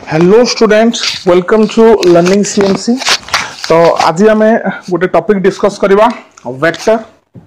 Hello students, welcome to learning CMC. तो आज आम गोटे टॉपिक डिस्कस करवा वेक्टर,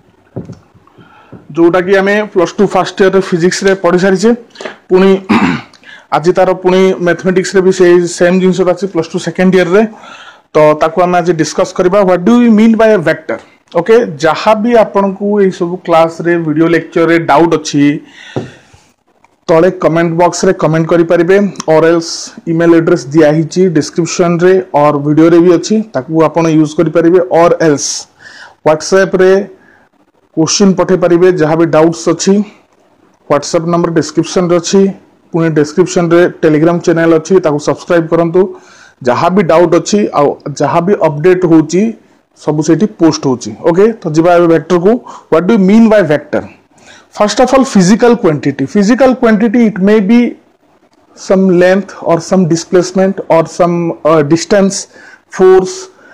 जोटा कि आम +2 फर्स्ट ईयर फिजिक्स रे पढ़ी सारी पुणी आज तार पुणी मैथमेटिक्स रे भी सेम जिनस अच्छी +2 सेकेंड ईयर रे। तो ताको आम आज डिस्कस करवा what do you mean by vector. Okay, जहाँ भी आपन को ये सब क्लास रे वीडियो लेक्चर रे डाउट अच्छी तले कमेंट बॉक्स रे कमेंट करि परिबे और एल्स ईमेल एड्रेस दिया हिची डिस्क्रिप्शन रे और वीडियो रे भी अच्छी, ताकू आपण यूज करि परिबे और एल्स व्हाट्सएप रे क्वेश्चन पठे परिबे जहाँ भी डाउट्स अच्छी। व्हाट्सएप नंबर डिस्क्रिप्शन रे अच्छी, पुणे डिस्क्रिप्शन रे टेलीग्राम चैनल अच्छी, ताकू सब्सक्राइब करंतु। जहाँ भी डाउट अच्छी आ जहाँ भी अपडेट होची सब सेठी पोस्ट होची। ओके, तो जिबा वेक्टर को what do you mean by vector. First of all, physical quantity. Physical quantity, it may be some length or some displacement or some distance, force,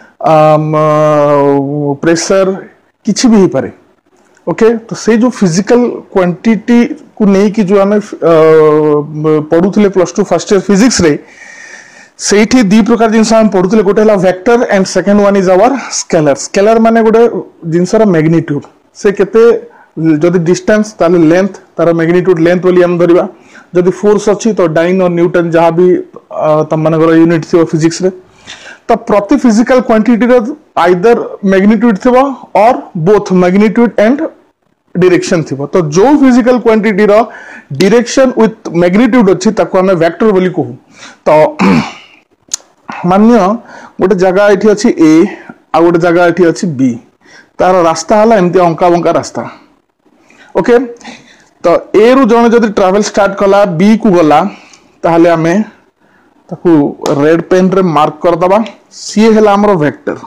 pressure, किसी भी ही पारे। ओके, तो से जो physical quantity को नहीं कि जो हमें पढ़ुले +2 फर्स्ट ईयर फिजिक्स रे, सेठी दी प्रकार जिनस हम पढ़ुले, गोटे हला vector and second one is our scalar. Scalar माने गोटे जिनसर मैग्नीट्यूड, से केते जदि डिस्टेंस ताले लेंथ तार मैग्नीट्यूड लेंथ बोली हम धरिबा। जदि फोर्स अच्छी तो डाइन और न्यूटन जहाँ भी तम मानकर यूनिट थी फिजिक्स रे, तो प्रति फिजिकल क्वांटिटी रे आइदर मैग्नीट्यूड थी और बोथ मैग्नीट्यूड एंड डायरेक्शन थी। तो जो फिजिकल क्वांटिटी रो डायरेक्शन विथ मैग्नीट्यूड अच्छी ताको हमें वेक्टर बोली कहू। तो मान्य गोटे जगह एठी अच्छी ए आ गोटे जगह एठी अच्छी बी, तार रास्ता हला एमती अंका बंका रास्ता। ओके, तो ए रु जने जदि ट्रैवल स्टार्ट कला बी को गला, ताहले हमें ताकू रेड पेन रे मार्क कर दबा। सी हेला हमरो वेक्टर।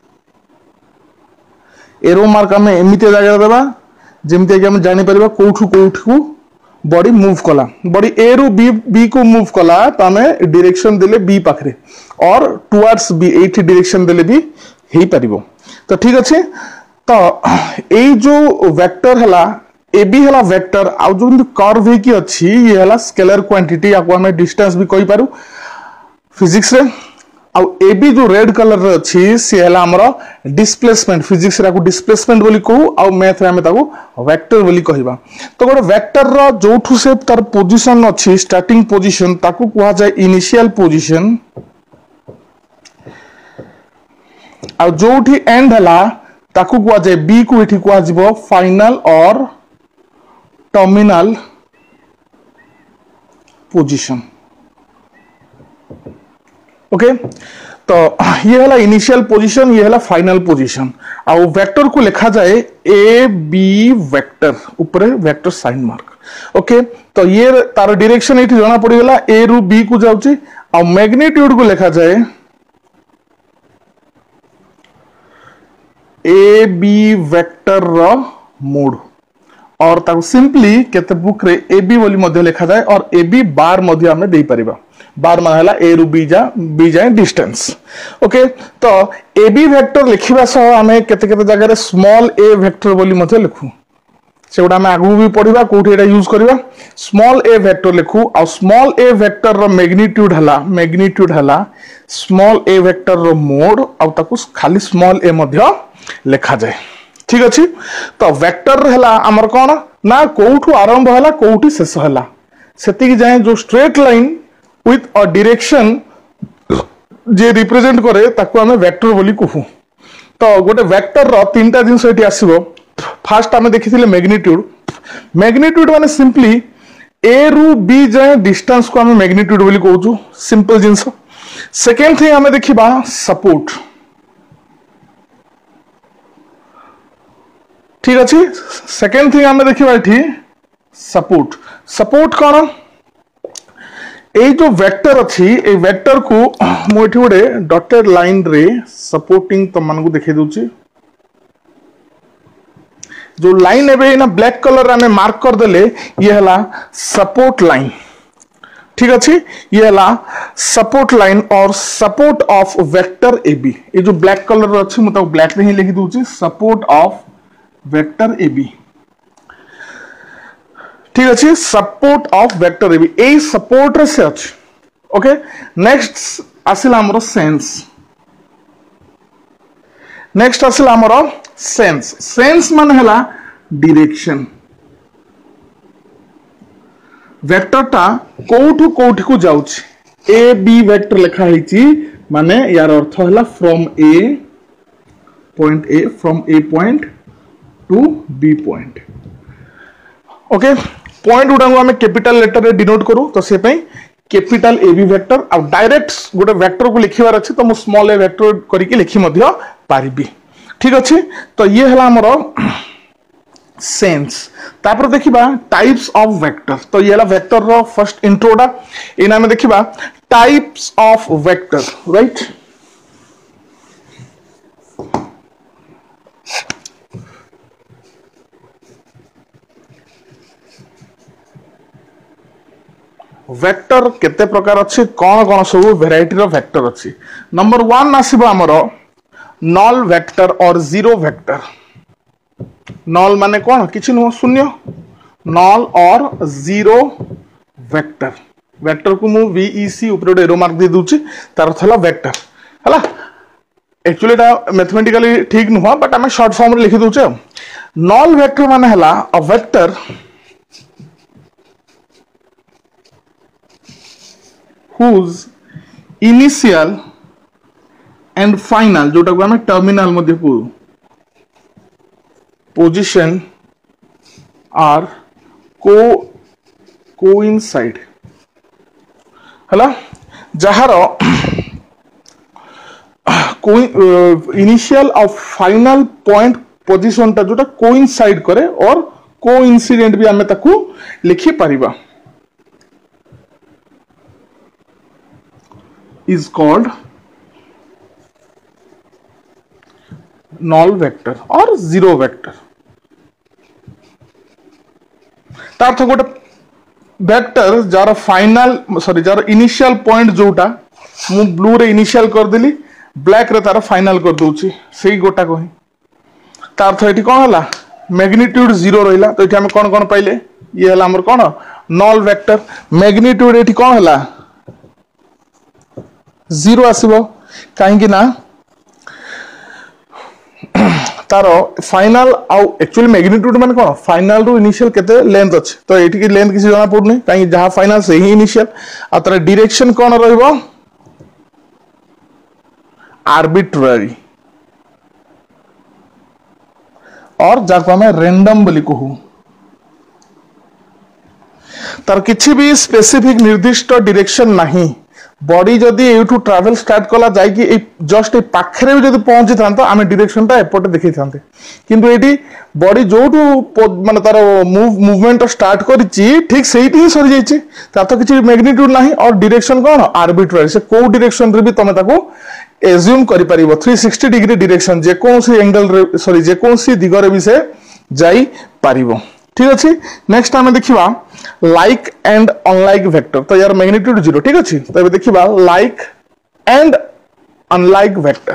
एरो मार्क हमें एमिते जगह देबा जेमते कि हम जानि परबा कोठु कोठु बॉडी मूव कला। बॉडी ए रु बी को मूव कला, तो हमें डायरेक्शन देले बी पाखरे और टुवर्ड्स बी एठी डायरेक्शन देले भी हेई परिबो। तो ठीक अछि, तो ए जो वेक्टर हला ए बी हला वेक्टर, आ जो कर्व है कि अच्छी ये हला स्केलर क्वांटिटी, आपको हमें डिस्टेंस भी कहि पारू फिजिक्स रे। आ ए बी जो रेड कलर रे अच्छी सी हला हमरो डिस्प्लेसमेंट, फिजिक्स रे को डिस्प्लेसमेंट बोली कहू, आ मैथ रे हमें ताको वेक्टर बोली कहिबा। तो गोटे वेक्टर रो जोठु से तार पोजीशन अच्छी स्टार्टिंग पोजीशन, ताको कहा जाय इनिशियल पोजीशन, आ जोठी एंड हला ताकू कहा जाए बी को एठी कहा जिवो फाइनल और टर्मिनल पोजीशन। ओके, तो ये हला इनिशियल पोजीशन, ये हला फाइनल पोजीशन। आ वेक्टर को लिखा जाए ए बी वेक्टर, ऊपर वेक्टर साइन मार्क। ओके, तो ये तार डायरेक्शन एठी जाना पड़ी गला, ए रु बी को जाउची। आ मैग्नीट्यूड को लिखा जाए ए बी वेक्टर रो मोड, और ताको सिंपली केते बुक रे ए बी बोली मध्य लिखा जाए, और ए बी बार मध्य हमें दे परिबा। बार मान हला ए रु बी जाए डिस्टेंस। ओके, तो ए बी वेक्टर लिखिबा सह हमें केते केते जगह रे स्मॉल ए वेक्टर बोली मध्य लिखू, सेउडा हम आगु भी पढ़िबा कोठी एटा यूज करबा। स्मॉल ए वेक्टर लिखू, और स्मॉल ए वेक्टर रो मैग्नीट्यूड हला स्मॉल ए वेक्टर रो मोड, और ताको खाली स्मॉल ए मध्य लिखा जाए। ठीक अच्छी, तो वेक्टर हला हमर कोन ना कोठु आरंभ हला कोठी शेष हला सेति जाए जो straight line with a direction जे रिप्रेजेंट करे ताको हमें वेक्टर बोली कहू। तो गोटे वेक्टर रो तीनटा जिंस एठी आसीबो। फर्स्ट हमें देखिथिले मैग्नीट्यूड। मैग्नीट्यूड माने सिंपली ए रु बी जाए डिस्टेंस को हमें मैग्नीट्यूड बोली कहूछु, सिंपल जिंस। सेकेंड थिंग हमें देखिबा सपोर्ट। ठीक अच्छे, सेकेंड थिंग हमें देखिबा एठी सपोर्ट। सपोर्ट कौन, ए जो वेक्टर अच्छी ए वेक्टर को मु एठी गोटे डॉटेड लाइन रे सपोर्टिंग तम मानकु देखै दोची। जो लाइन एबे ना ब्लैक कलर रे हमें मार्क कर देले, ये हला सपोर्ट लाइन। ठीक अच्छे, ये हला सपोर्ट लाइन और support of vector A B. ये जो ब्लैक कलर अच्छी मुझे ब्लैक रे ही लिखि दोची, support of vector A B. ठीक अच्छे, support of vector A B, ए सपोर्ट रे से अच्छी। ओके नेक्स्ट आसिला हमरो सेंस नेक्स्ट आसिला हमरो सेंस सेंस मान हला डायरेक्शन वेक्टर टा कोठु कोठि को जाउछि ए बी वेक्टर लिखा हिची माने यार अर्थ हला from A point to B point okay point गुडा हमें कैपिटल लेटर रे डिनोट करू तो से पई कैपिटल ए बी वेक्टर आ डायरेक्ट गोटे वेक्टर को लिखिबार अछि तो मु स्मॉल ए वेक्टर करिके लिखि मध्य पारिबी ठीक अछि तो ये हला हमरो सेंस तापर देखिबा टाइप्स ऑफ वेक्टर तो ये हला वेक्टर रो फर्स्ट इंट्रोडा एना में देखिबा types of vector right vector केते प्रकार अछि कोन कोन सब वेराइटी रो वेक्टर अछि नंबर 1 आसीबो हमरो नल वेक्टर और जीरो वेक्टर नल माने कोन किछि न शून्य नल और जीरो वेक्टर वेक्टर को मु VEC ऊपर एरो मार्क दे दूची तार अर्थ हला वेक्टर हला एक्चुअली ता मैथमेटिकली ठीक नुह बट हम शॉर्ट फॉर्म रे लिखि दूचे नल वेक्टर माने हला a vector whose initial and final जोटा को हमें टर्मिनल मध्य को पोजीशन आर कोइंसाइड हला जहार इनिशियल और फाइनल पॉइंट पोजीशन ता जोटा कोइंसाइड करे और कोइंसिडेंट भी हमें ताकू लिखि परिबा is called null vector or zero vector तार्थ गोटे वेक्टर जार फाइनल सॉरी जार इनिशियल पॉइंट जोटा मु ब्लू रे इनिशियल कर देली ब्लैक रे तार फाइनल कर दोची सेही गोटा को तार्थ एठी कोन हला मैग्नीट्यूड 0 रहिला तो एठी हम कोन कोन पाइले ये हला हमर कोन नल वेक्टर मैग्नीट्यूड एठी कोन हला 0 आसीबो काहेकि ना तारो फाइनल आउ एक्चुअली मैग्नीट्यूड माने कोन फाइनल रो इनिशियल केते लेंथ अछि तो एठी की लेंथ किसी जाना पड़नी काहे जहां फाइनल से ही इनिशियल आ तार डायरेक्शन कोन रहइबो आर्बिट्ररी और जाको हमें रैंडम बोली कहू तार किछि भी स्पेसिफिक निर्दिष्ट डायरेक्शन नाही बॉडी जदि एठू ट्रैवल स्टार्ट कला जाय कि जस्ट ए पाखरे भी जदि पहुंची थांतो आमे डायरेक्शन ता एपटे देखि थांते किंतु एठी बॉडी जोटू माने तार मूवमेंट स्टार्ट करिछि ठीक सेहिटी ही सरी जायछि ता तो किछि मैग्नीट्यूड नाही और डायरेक्शन कोन आर्बिट्ररी से को डायरेक्शन रे भी तमे ताको एज्यूम करि परिबो 360 डिग्री डायरेक्शन जे कोनसी एंगल रे सॉरी जे कोनसी दिग रे भी से जाई परिबो ठीक अछि नेक्स्ट हमें देखिबा लाइक एंड अनलाइक वेक्टर तो यार मैग्नीट्यूड 0 ठीक अछि तबे देखिबा like and unlike vector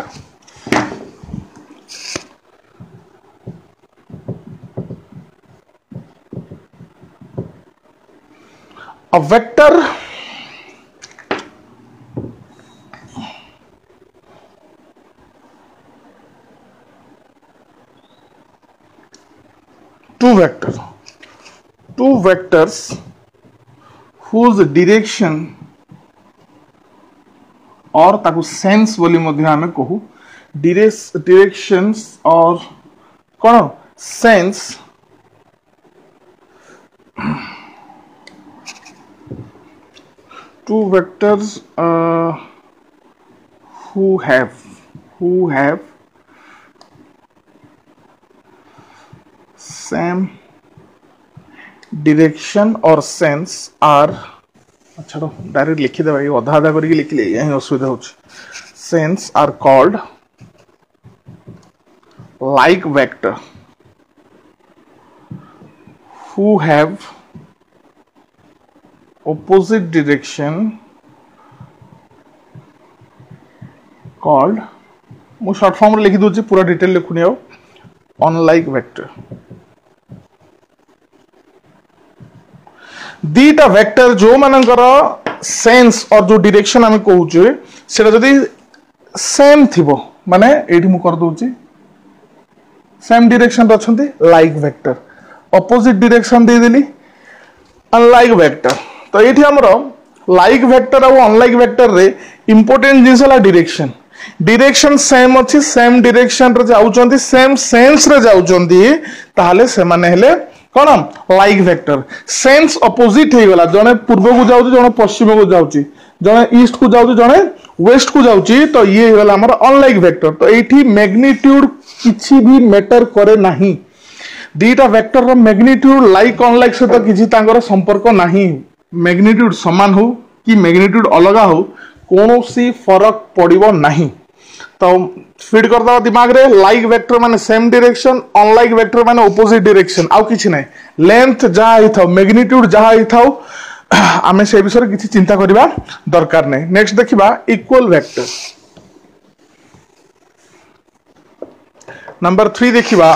a vector two vectors whose direction और ताकू सेंस बोली मध्य हमें कहू डायरेक्शंस और कौन sense two vectors who have same direction or sense are अच्छा डायरेक्ट लिखि देबा ये आधा आधा करके लिखले यही असुविधा होछ sense are called like vector who have opposite direction called मु शॉर्ट फॉर्म रे लिखि दोछि पूरा डिटेल लिखुनी आओ अनलाइक वेक्टर दीटा वेक्टर जो मानकर सेंस और जो डायरेक्शन आम कहूचे सेटा जदि सेम थिबो माने एठी मु कर दोची सेम डायरेक्शन रछंती लाइक वेक्टर ऑपोजिट डायरेक्शन दे देली अनलाइक वेक्टर तो एठी हमरो लाइक वेक्टर और अनलाइक वेक्टर रे इंपोर्टेंट जिंस हला डायरेक्शन डायरेक्शन सेम अछि सेम डायरेक्शन रे जाउचंती सेम सेंस रे जाउचंती ताहाले से माने हेले कोन लाइक वेक्टर सेंस ऑपोजिट हे गला जने पूर्व को जाउची जने पश्चिम को जाउची जने ईस्ट को जाउची जने वेस्ट को जाउची तो ये गला हमर अनलाइक वेक्टर तो एठी मैग्नीट्यूड किछि भी मैटर करे नाही दीटा वेक्टर रो मैग्नीट्यूड लाइक अनलाइक से तो किछि तांगर संपर्क नाही मैग्नीट्यूड समान हो कि मैग्नीट्यूड अलग हो कोनोसी फरक पड़िबो नाही तो फीड कर दो दिमाग रे लाइक वेक्टर माने सेम डायरेक्शन अनलाइक वेक्टर माने ऑपोजिट डायरेक्शन आउ किछि नै लेंथ जा ही थाउ मैग्नीट्यूड जा ही थाउ आमे से विषय किछि चिंता करबा दरकार नै नेक्स्ट देखिबा इक्वल वेक्टर नंबर 3 देखिबा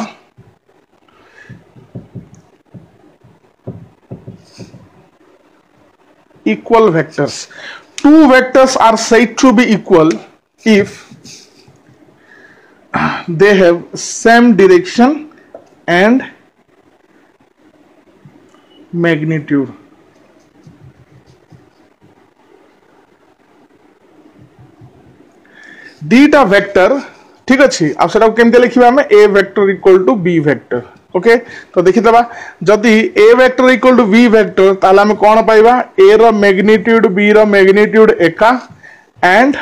equal vectors two vectors are said to be equal if they have same direction and magnitude दीटा वेक्टर ठीक अच्छी आप सेटा केमते लिखिबा हमें a vector equal to b vector okay तो देखि दबा जदि a vector equal to b vector ताला हम कोन पाइबा a रो मैग्नीट्यूड b रो मैग्नीट्यूड एका एंड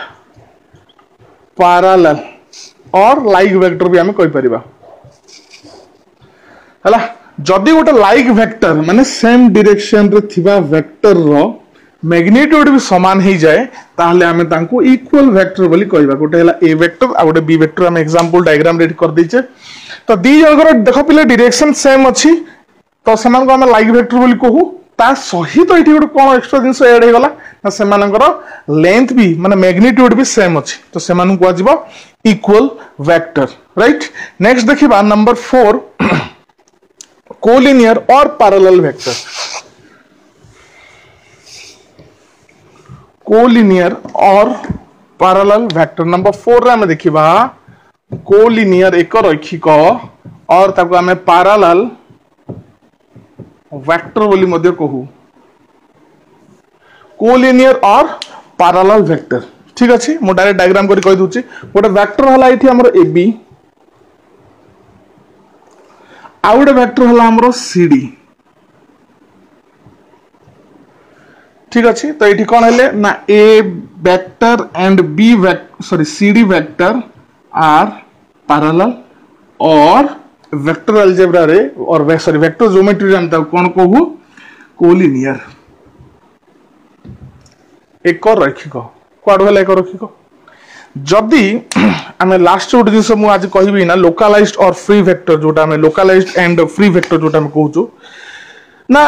पैरेलल और लाइक वेक्टर भी हम कहि परिबा हला जदि गोटे लाइक वेक्टर माने सेम डायरेक्शन रे थिबा वेक्टर रो मैग्नीट्यूड भी समान ही जाए ताहले हमें तांको इक्वल वेक्टर बोली कहबा गोटे हला a वेक्टर आ गोटे b वेक्टर हम एग्जांपल डायग्राम रेडी कर दैछे तो दी जगह देख पिले डायरेक्शन सेम अच्छी तो सेमान को हम लाइक वेक्टर बोली कहू ता सहित एठी गोटे कोन एक्स्ट्रा जिंस ऐड हे गला ना सेमानकर लेंथ भी माने मैग्नीट्यूड भी सेम अच्छी तो सेमान को आजिबो इक्वल वेक्टर राइट नेक्स्ट देखिबा नंबर 4 कोलिनियर और पैरेलल वेक्टर कोलिनियर और पैरेलल वेक्टर नंबर 4 रे हम देखिबा कोलिनियर एक रैखिक और ताको हमें पैरेलल वेक्टर बोली मध्य कहू कोलिनियर और पैरेलल वेक्टर ठीक अच्छे मु डायरेक्ट डायग्राम करी कहि दूची गोटे वेक्टर हला एठी हमर AB आ गोटे वेक्टर हला हमर CD ठीक अच्छे तो एठी कोन हेले ना A vector and B vector sorry CD vector are parallel और वेक्टर अलजेब्रा रे और सॉरी वेक्टर ज्योमेट्री हम ता कोन कहू कोलिनियर एक रैखिक क्वाड भेला एक रैखिक जदि आमे लास्ट गोटे जिंस मु आज कहबी ना लोकलाइज्ड और फ्री वेक्टर जोटा आमे लोकलाइज्ड एंड फ्री वेक्टर जोटा आमे कहूचो ना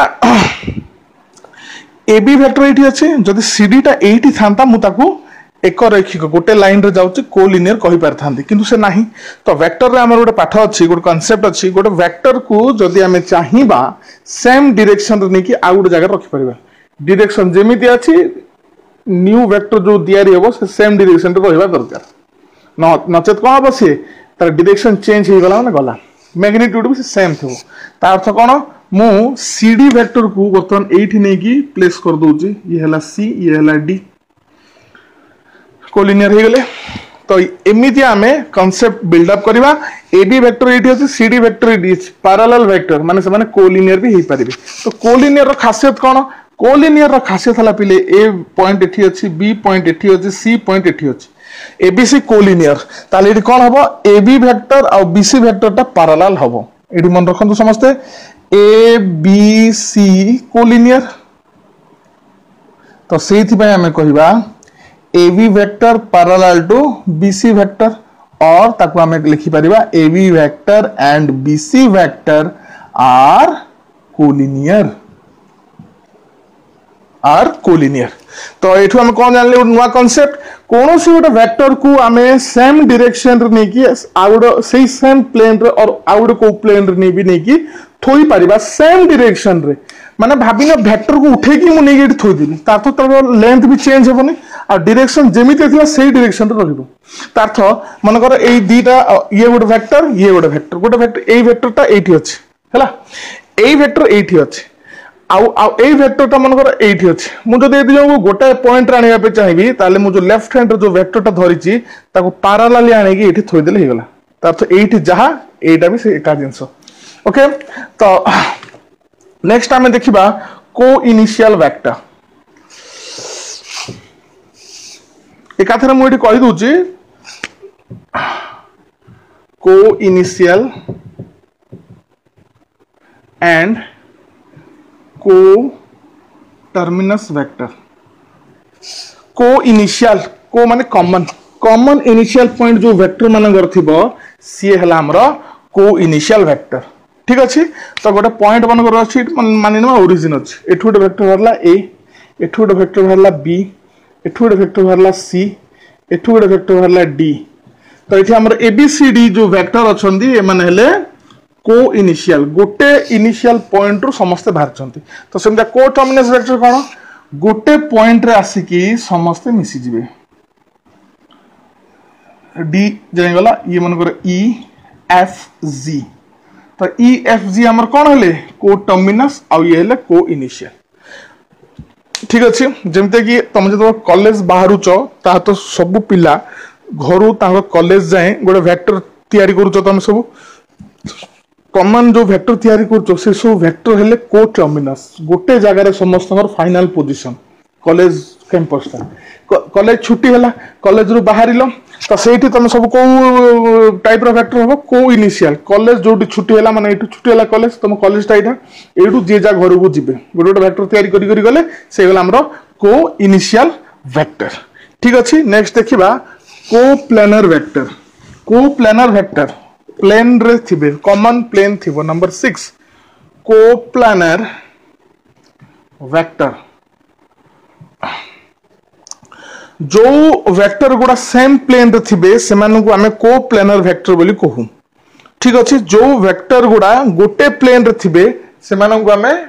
AB वेक्टर एठी अछि जदि CD टा एठी थांता मु ताकू एक रैखिक गोटे लाइन रे जाउची कोलिनियर कहि पारथांती किंतु से नाही तो वेक्टर रे हमर गोटे पाठ अछि गोटे कांसेप्ट अछि गोटे वेक्टर को जदि हमें चाहिबा सेम डायरेक्शन रे नेकी आ गोटे जगह रखि परिबा डायरेक्शन जेमिति अछि न्यू वेक्टर जो दियारी हेबो से सेम डायरेक्शन रे रहबा दरकार नचेत कोन हबो से तार डायरेक्शन चेंज हे गला ना गला मैग्नीट्यूड भी सेम थो ता अर्थ कोन मु CD वेक्टर को बर्तन एठी नेकी प्लेस कर दोची ये हला C ये हला D कोलिनियर हे गले तो एमिति आमे कांसेप्ट बिल्ड अप करबा AB वेक्टर एठी अछि CD वेक्टर एठी अछि पैरेलल वेक्टर माने से माने कोलिनियर भी हे परिबे तो कोलिनियर रो खासियत कोन कोलिनियर रो खासियत हला पिले A पॉइंट एठी अछि B पॉइंट एठी अछि C पॉइंट एठी अछि ABC कोलिनियर ताले एठी कोन हबो AB वेक्टर और BC वेक्टर ता पैरेलल हबो एठी मन रखंतु समस्ते ABC कोलिनियर तो सेथि पय हमें कहिबा AB vector parallel to BC vector और ताको हमें लिखि परिबा AB vector and BC vector are collinear तो एठु हम कोन जानले नुवा कांसेप्ट कौन सी गोटे वेक्टर को आमे सेम डायरेक्शन रे नहीं कि आउड सेही सेम प्लेन रे और आउड को प्लेन रे नहीं भी नहीं कि थोई परिबा सेम डायरेक्शन रे माने भाबिना वेक्टर को उठे कि मु नहीं एठी थोई दिली तार तो तार लेंथ भी चेंज हेबनी आ डायरेक्शन जेमिति थिला सेही डायरेक्शन रे रहिबो तार तो मन कर एई दीटा ये गोटे वेक्टर एई वेक्टरटा एठी अछि हला एई वेक्टर एठी अछि आउ एई वेक्टरटा मन कर एठी अछि मु जदि एठी जो गोटे पॉइंट रे आनिबा पे चाहिबी ताले मु जो लेफ्ट हैंड रे जो वेक्टरटा धरिछि ताको पैरेलली आनि कि एठी थोई देले हे गला तार तो एठी जहा एटा भी से एका जिंस ओके तो नेक्स्ट आमे देखिबा को इनिशियल वेक्टर एकाथरे मु एठी कहि दोछि को इनिशियल एंड को टर्मिनस वेक्टर को इनिशियल को माने कॉमन इनिशियल पॉइंट जो वेक्टर मानकर थिबो सी हला हमरो को इनिशियल वेक्टर ठीक अछि तो गोटे पॉइंट मानकर अछि मानिना ओरिजिन अछि एठु गोटे वेक्टर भरला ए एठु गोटे वेक्टर भरला बी एठु गोटे वेक्टर भरला सी एठु गोटे वेक्टर भरला डी तो एठी हमर एबीसीडी जो वेक्टर अछंदी ए माने हेले को इनिशियल गोटे इनिशियल पॉइंट रु समस्त बाहरचंती तो सेमता को टर्मिनस वेक्टर कोन गोटे पॉइंट रे आसिकी समस्त मिसी जिवे डी जाय गला ये मन कर ई एफ जी तो ई एफ जी हमर कोन हेले को टर्मिनस आ ये हेले को इनिशियल ठीक अछि जेमते कि तुम जब कॉलेज बाहरुच ता तो सब पिला घरु तांग कॉलेज जाए गोटे वेक्टर तैयारी करूच तुम सब कॉमन जो वेक्टर तैयारी करूच से सब वेक्टर हेले को टर्मिनस गोटे जगह रे समस्त final position college campus college छुट्टी हला कॉलेज रु बाहरिलो तो सेठी तुम सब को टाइप रो वेक्टर हो को इनिशियल कॉलेज जोटी छुट्टी हला माने एठु छुट्टी हला कॉलेज तुम कॉलेज टाइटा एठु जे जा घर को जिबे गोटे वेक्टर तैयारी करी गले से गला हमरो को इनिशियल वेक्टर ठीक अछि नेक्स्ट देखिबा को प्लेनर वेक्टर प्लेन रे थिबे कॉमन प्लेन थिबो नंबर 6 को प्लेनर वेक्टर जो वेक्टर गुडा सेम प्लेन रे थिबे सेमानन को हमें को प्लेनर वेक्टर बोली कहू ठीक अछि जो वेक्टर गुडा गोटे प्लेन रे थिबे सेमानन को हमें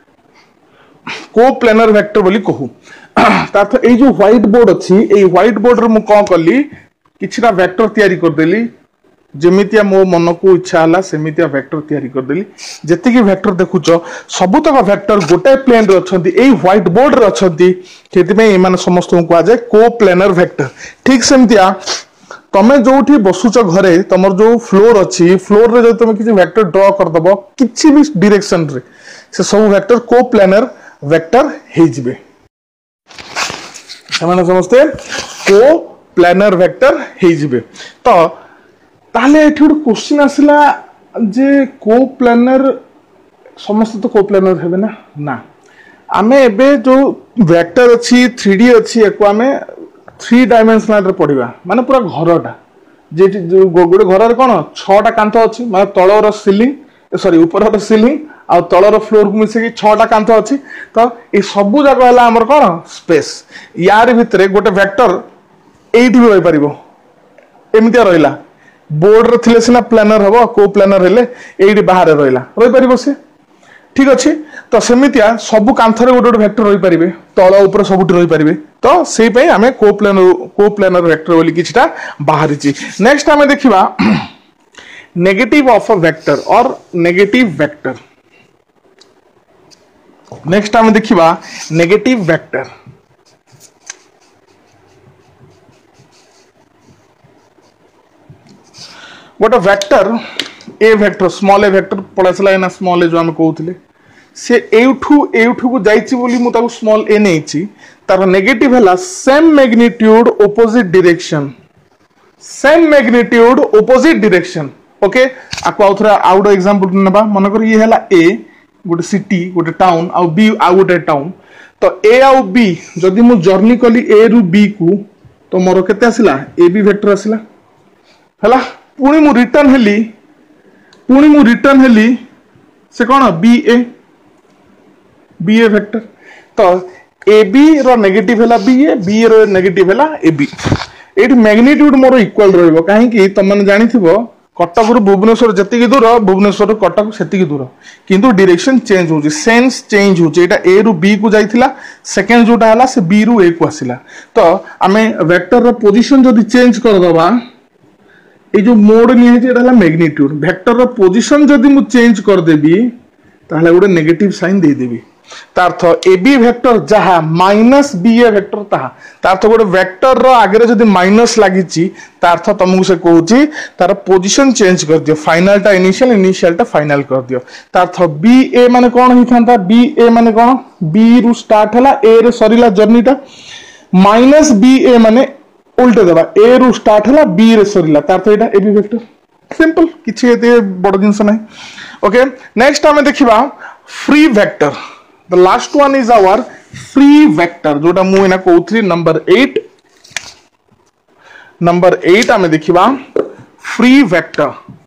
को प्लेनर वेक्टर बोली कहू तार ए जो व्हाइट बोर्ड अछि ए व्हाइट बोर्ड रे मु कोन करली किछरा वेक्टर तैयारी कर देली जेमितिया मो मन को इच्छा हला सेमितिया वेक्टर तैयारी कर देली जेति की वेक्टर देखुचो सबु तक वेक्टर गोटे प्लेन रे अछंती एई व्हाइट बोर्ड रे अछंती केति में एमान समस्त को आ जाय को प्लेनर वेक्टर ठीक सेमितिया तमे जोठी बसुचो घरे तमर जो फ्लोर अछि फ्लोर रे जो तमे किछि वेक्टर ड्रा कर दबो किछि भी डायरेक्शन रे से सब वेक्टर को प्लेनर वेक्टर हे जिवे समान समझते को प्लेनर वेक्टर हे जिवे तो ताले एठी एक क्वेश्चन आसिला जे को प्लेनर समस्त तो को प्लेनर हेबे ना आमे एबे जो वेक्टर अछि 3D अछि एको आमे 3 डायमेंशनल रे पढिबा माने पूरा घरटा जे जो गोटे घर रे कोन 6टा कांथ अछि माने तळर सीलिंग सॉरी ऊपर रो सीलिंग आ तळर फ्लोर को मिसे कि 6टा कांथ अछि तो ए सब जगह हला हमर कोन स्पेस यार भितरे गोटे वेक्टर एठी भी होई परिबो एमितिया रहिला बोर्ड रे थिले सिना प्लानर हबो को प्लानर हेले एठी बाहर रहिला रहि परिबो से ठीक अछि तो सेमितिया सब कांथ रे गोटे वेक्टर रहि परिबे तळ ऊपर सबुठी रहि परिबे तो सेही पई हमें को प्लानर वेक्टर बोली किछटा बाहरिची नेक्स्ट हमें देखिबा नेगेटिव ऑफ अ वेक्टर और नेगेटिव वेक्टर नेक्स्ट हमें देखिबा नेगेटिव वेक्टर गोटे vector A vector small A vector पड़ासला ना स्मॉल ए जो हम कहउथिले से एठू को जाइछि बोली मु ताको स्मॉल ए नेछि तार नेगेटिव हला same magnitude opposite direction okay आको आउथरा आउट एग्जांपल नबा मन कर ये हला ए गोटे सिटी गोटे टाउन आ बी आ गोटे टाउन तो ए आ बी जदि मु जर्नी कली ए रु बी को तो मोर केते आसिला ए बी वेक्टर आसिला हला पुणी मु रिटर्न हेली से कौन बी ए वेक्टर तो ए बी रो नेगेटिव है बी ए बी रो नेगेटिव है ए बी ये मैग्नीट्यूड मोर इक्वल रहिबो कहीं तुम मैंने जानिथिबो कटक रु भुवनेश्वर जति दूर भुवनेश्वर कटक से दूर किंतु डायरेक्शन चेंज होची सेंस चेंज होची एटा ए रु बी को जाइथिला सेकंड जोटा हला से बी रु ए को आसिला तो आमे वेक्टर रो पोजीशन जदी चेंज कर दबा ए जो मोड नि है एटा हला मैग्नीट्यूड वेक्टर रो पोजीशन जदी मु चेंज कर देबी ताहले गोटे नेगेटिव साइन दे देबी तार्थ ए बी वेक्टर जहा माइनस बी ए वेक्टर ताहा तार्थ गोटे वेक्टर रो आगे जदी माइनस लागिची तार्थ तुमको से कहूची तार पोजीशन चेंज कर दियो फाइनल टा इनिशियल इनिशियल टा फाइनल कर दियो तार्थ बी ए माने कोन हि थांता बी ए माने कोन बी रु स्टार्ट हला ए रे सरीला जर्नी टा माइनस बी ए माने उल्टे देबा ए रु स्टार्ट हला बी रे सरीला तार्थ एटा ए बी वेक्टर सिंपल किछि एते बड़ जिंस नै ओके नेक्स्ट हमें देखिबा free vector the last one is our free vector जोटा मु एना कहउथली नंबर 8 हमें देखिबा फ्री वेक्टर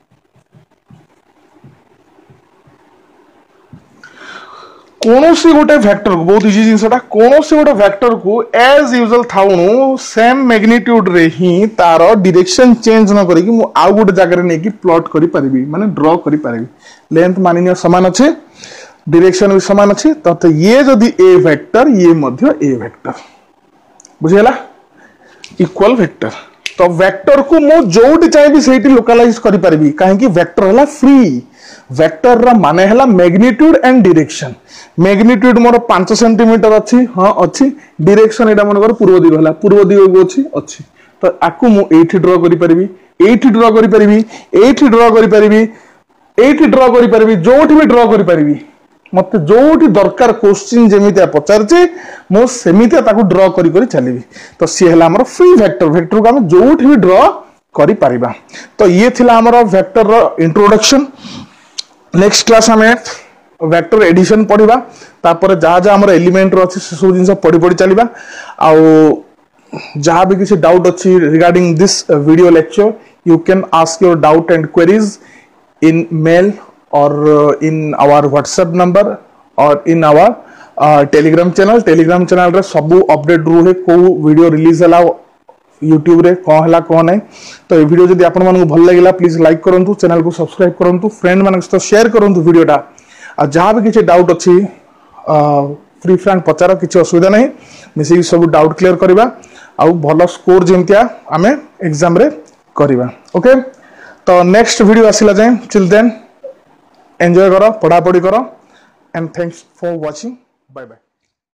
कोनोसी गोटे वेक्टर को बहुत इजी जिंसटा कोनोसी गोटे वेक्टर को एज यूजुअल थाउनु सेम मैग्नीट्यूड रे ही तार डायरेक्शन चेंज न करी कि मु आ गोटे जगह रे नै कि प्लॉट करि परिबी माने ड्रॉ करि परिबी लेंथ मानिनियो समान अछि डायरेक्शन भी समान अच्छी तो ये जदि ए वेक्टर ये मध्य ए वेक्टर बुझेला इक्वल वेक्टर तो वेक्टर को मु जोटी चाहिए सेठी लोकलाइज करि परबी काहे कि वेक्टर हला फ्री वेक्टर रा माने हला मैग्नीट्यूड एंड डायरेक्शन मैग्नीट्यूड मोर 5 सेंटीमीटर अच्छी हां अच्छी डायरेक्शन एटा मन कर पूर्व दिग हला पूर्व दिग को अच्छी तो आकु मु एठी ड्रॉ करि परबी एठी ड्रॉ करि परबी एठी ड्रॉ करि परबी एठी ड्रॉ करि परबी जोठी भी ड्रॉ करि परबी मत जोटी दरकार क्वेश्चन जेमितिया पचारछि मो सेमितिया ताकू ड्रॉ करी करी चलीबी तो सी हला हमर फ्री वेक्टर वेक्टर को हम जोटी भी ड्रॉ करी परिबा तो ये थिला हमर वेक्टर रो इंट्रोडक्शन नेक्स्ट क्लास हमें वेक्टर एडिशन पढिबा तापर जहा जहा हमर एलिमेंट रो अछि से सब जिंस पढि पढि चलीबा आ जहा भी किसी डाउट अछि regarding this video lecture you can ask your doubt and queries in mail or in our WhatsApp number or in our Telegram channel रे सबु अपडेट रुहे को वीडियो रिलीज हला YouTube रे को हला को नै तो ए वीडियो जदी आपन मानको भल लागिला प्लीज लाइक करंतु चैनल को सब्सक्राइब करंतु फ्रेंड मानक सहित शेयर करंतु वीडियोटा आ जहां भी किछि डाउट अछि फ्री फ्रेंड पचार किछि असुविधा नै मिसी सब डाउट क्लियर करबा आ भलो स्कोर जेमतिया हमें एग्जाम रे करबा ओके तो नेक्स्ट वीडियो आसिला जाए टिल देन एंजॉय करो पढ़ा पढ़ी करो and thanks for watching bye bye.